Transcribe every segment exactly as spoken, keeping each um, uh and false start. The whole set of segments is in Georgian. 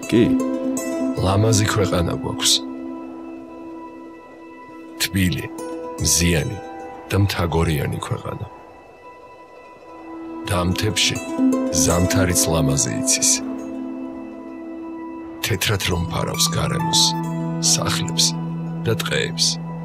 კი? ლამაზი ქვეყანა გვაქვს. თბილი, მზიანი და მთაგორიანი ქვეყანა. და ამ მთებში ზამთარიც ლამაზი იცის. თეთრად რომ ფარავს გარემოს, სახლებს და ტყეებს.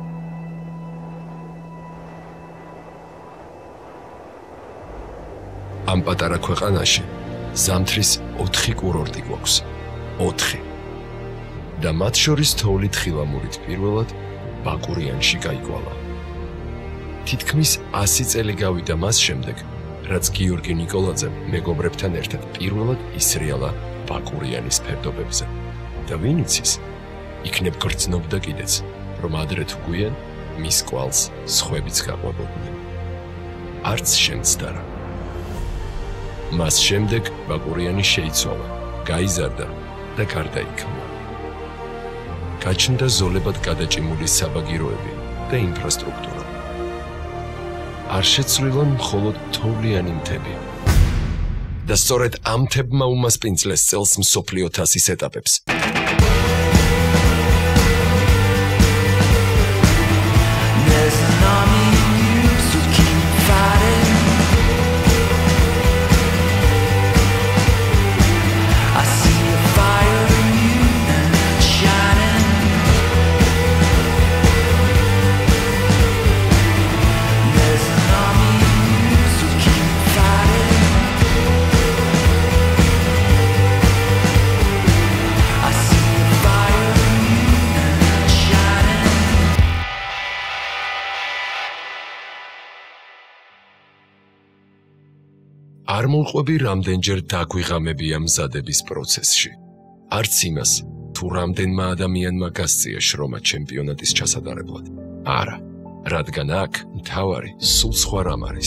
ამ პატარა ქვეყანაში ზამთრის ოთხი კურორტი გვაქვს. ოთხი. და მათ შორის თოვლით ხილამურით პირველად ბაკურიანში გაიკვალა. თითქმის ასი წელი გავიდა მას შემდეგ, რაც გიორგი ნიკოლაძემ მეგობრებთან ერთად პირველად ისრიალა ბაკურიანის ფერდობებზე. და ვინ იცის, იქნებ გრძნობდა კიდეც, რომ ადრე თუ გვიან მის კვალს სხვებიც გაყვებოდნენ. არც შემცდა რა. მას შემდეგ ბაკურიანი შეიცვალა, გაიზარდა და გარდაიქმნა. გაჩნდა ზოლებად გადაჭიმული საბაგიროები და ინფრასტრუქტურა. არ შეცვლილა მხოლოდ თოვლიანი მთები. და სწორედ ამ მთებმა უმასპინძლეს წელს მსოფლიო თასის ეტაპებს. არ მოყვები რამდენჯერ დაგვიღამებია მზადების პროცესში. არც იმას, თუ რამდენმა ადამიანმა გასწია შრომა ჩემპიონატის ჩასატარებლად. არა, რადგან აქ მთავარი სულ სხვა რამ არის.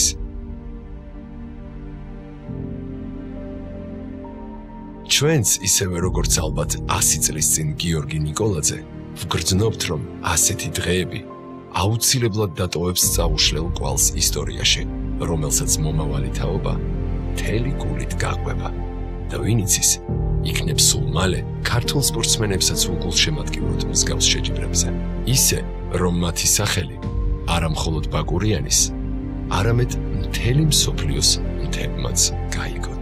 ჩვენც ისევე როგორც ალბათ ასი წლის წინ გიორგი ნიკოლაძე, ვგრძნობთ, რომ ასეთი დღეები აუცილებლად დატოვებს წაუშლელ კვალს ისტორიაში, რომელსაც მომავალი თაობა მთელი გულით გაყვება. და ვინ იცის, იქნებ სულ მალე ქართულ სპორტსმენებსაც უგულშემატკივროთ მსგავს შეჯიბრებზე. ისე, რომ მათი სახელი არა მხოლოდ ბაკურიანის, არამედ მთელი მსოფლიოს მთებმაც გაიგო.